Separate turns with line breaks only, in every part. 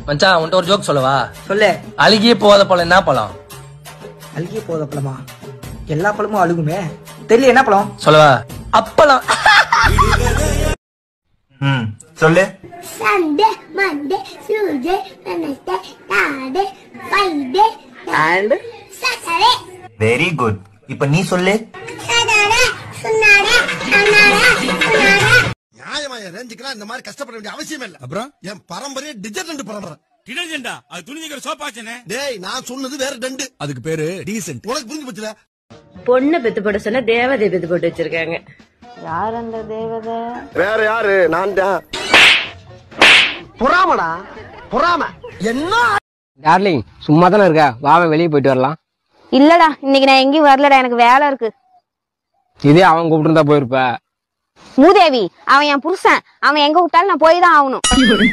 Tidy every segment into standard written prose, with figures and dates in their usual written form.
மச்சான் உன்ட்ட ஒரு ஜோக் சொல்லவா?
சொல்லு.
அழுகியே போகாத பழம் என்ன பழம்?
அழுகியே போகாத பழமா? எல்லா பழமும் அழுகுமே. தெரியல, என்ன பழம்?
சொல்லவா? அப்பளம்.
சொல்லு.
Sunday, Monday, Tuesday, Wednesday, Thursday, Friday and Saturday.
Very good. இப்ப நீ சொல்லு.
நியாயമായ ரேஞ்சுக்குலாம் இந்த மாதிரி கஷ்டப்பட வேண்டிய அவசியம் இல்ல. அப்புறம் என் பரம்பரையே டிஜர்டன்ட் பரம்பரை.
டிடர்ஜென்டா? அது துணிக்கிற சோப்பாச்சனே.
டேய், நான் சொன்னது வேற டண்டு. அதுக்கு பேரு டீசன்ட். உனக்கு புரிஞ்சு போச்சுல?
பொண்ணு பெத்து போட சொன்னா தேவதை பெத்து போட்டு வச்சிருக்காங்க.
யார் அந்த தேவதை?
வேற யாரு? நான் தான். புறாமடா, புறாம. என்ன
டார்லிங், சும்மா தானே இருக்கா? வாவ வெளியே போயிட்டு வரலாம்.
இல்லடா, இன்னைக்கு நான் எங்கேயும் வரலடா, எனக்கு வேலை இருக்கு.
இதே அவன் கூப்பிட்டு போயிருப்ப.
மூதேவி, அவன் என் புருஷன். அவன் எங்க விட்டாலும் நான் போய் தான் ஆகணும்.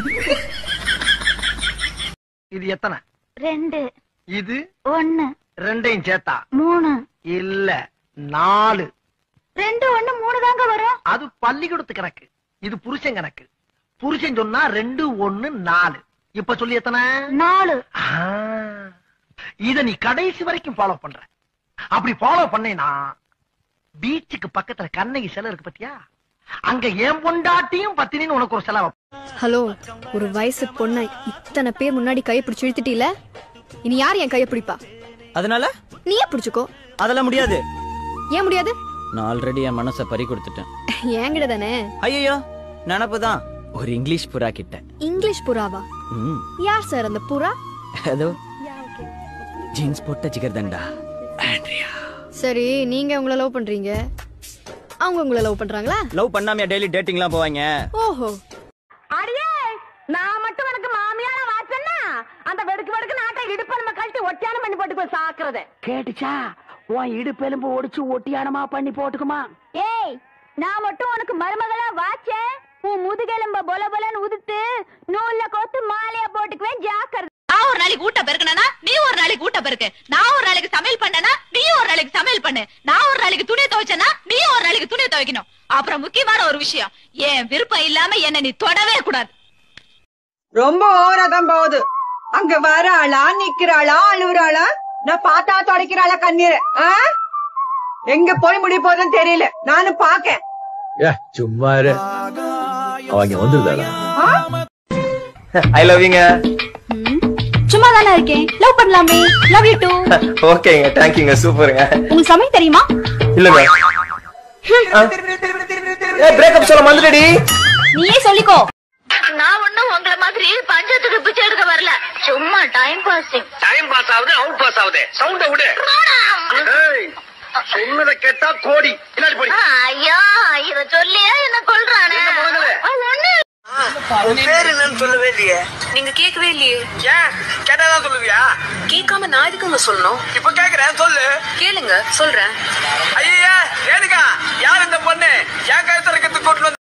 இது எத்தனை?
2.
இது
1.
ரெண்டையும் சேர்த்தா
3.
இல்ல 4.
2 1 3 தாங்க வரும்.
அது பள்ளிக்கூடத்து கணக்கு. இது புருஷன் கணக்கு. புருஷன் சொன்னா 2 1 4. இப்ப சொல்லி எத்தனை?
4.
இத நீ கடைசி வரைக்கும் ஃபாலோ பண்ற. அப்படி ஃபாலோ பண்ணேனா பீச்சுக்கு பக்கத்துல கண்ணகி சிலை இருக்கு பத்தியா? அங்க ஏன் பொண்டாட்டியும் பத்தினின்னு உனக்கு ஒரு செலவு.
ஹலோ, ஒரு வயசு பொண்ணை இத்தனை பேர் முன்னாடி கையை பிடிச்சு இழுத்துட்டீல, இனி யார் என் கையை பிடிப்பா?
அதனால
நீயே பிடிச்சுக்கோ.
அதெல்லாம் முடியாது.
ஏன் முடியாது?
நான் ஆல்ரெடி என் மனசை பறி கொடுத்துட்டேன்.
என்கிட்ட தானே?
ஐயோ, நினப்புதான். ஒரு இங்கிலீஷ் புறா கிட்ட.
இங்கிலீஷ் புறாவா? யார் சார் அந்த புறா?
அதோ ஜீன்ஸ் போட்ட ஜிகர்தண்டா ஆண்ட்ரியா.
சரி, நீங்க உங்களை லவ் பண்றீங்க, அவங்க உங்களை லவ் பண்றாங்களா?
லவ் பண்ணாம டெய்லி டேட்டிங்லாம் போவாங்க.
ஓஹோ.
அடியே, நான் மட்டும் உனக்கு மாமியாரா வாச்சேன்னா அந்த வெடுக்கு நாட்டை இடுப்ப நம்ம கழட்டி ஒட்டியானம் பண்ணி போட்டு போய் சாக்குறத
கேட்டுச்சா? உன் இடுப்பெலும்பு ஒடிச்சு ஒட்டியானமா பண்ணி போட்டுக்குமா?
ஏய், நான் மட்டும் உனக்கு மருமகளா வாச்சேன், உன் முதுகெலும்ப பொல பொலன்னு உதுத்து நூல்ல கோத்து மாலையா போட்டுக்குவேன். ஜாக்கிரதை.
நான் ஒரு நாளைக்கு ஊட்ட பெருக்கனா, நீ ஒரு நாளைக்கு ஊட்ட பெருக்கு. நான் ஒரு நாளைக்கு சமையல் பண்ணனா, நீ ஒரு நாளைக்கு சமையல் பண்ணு. நான் ஒரு நாளைக்கு துணி துவைச்சனா, நீ ஒரு நாளைக்கு துணி துவைக்கணும். அப்புறம் முக்கியமான ஒரு விஷயம், என் விருப்பம் இல்லாம என்ன நீ தொடவே கூடாது.
ரொம்ப ஓவராதான் போகுது. அங்க வராளா, நிக்கிறாளா, அழுவுறாளா, நான் பார்த்தா தொடக்கிறாளா கண்ணீர். எங்க போய் முடிய போதுன்னு தெரியல. நானும் பாக்கேன்.
சும்மா அவங்க வந்துருந்தாரா?
ஐ லவ் யூங்க.
சும்மா தானே இருக்கேன், லவ் பண்ணலாமே. Love you too.
ஓகேங்க, தேங்க்யூங்க, சூப்பருங்க.
உங்களுக்கு சமையல் தெரியுமா?
இல்லங்க. பிரேக்கப் சொல்ல வந்துடுடி.
நீயே சொல்லிக்கோ.
நான் ஒண்ணும் உங்கள மாதிரி பஞ்சத்துக்கு பிச்சை எடுக்க வரல, சும்மா டைம் பாசிங்.
டைம் பாஸ் ஆகுது, அவுட் பாஸ் ஆகுது. சவுண்ட விடு. சொன்னதை கேட்டா கோடி. பின்னாடி போடி.
ஐயா, இத சொல்லியே என்ன கொல்றானே.
உன் பேரு என்னன்னு சொல்லவே இல்லையே.
நீங்க கேட்கவே இல்லையே.
ஏன் கேட்டாதான் சொல்லுவியா?
கேட்காம நான் எதுக்குங்க சொல்லணும்?
இப்ப கேக்குறேன், சொல்லு.
கேளுங்க, சொல்றேன்.
ஐயா, ஏனுக்கா யார் இந்த பொண்ணு? என் கழுத்துல இருக்கிறது கொண்டு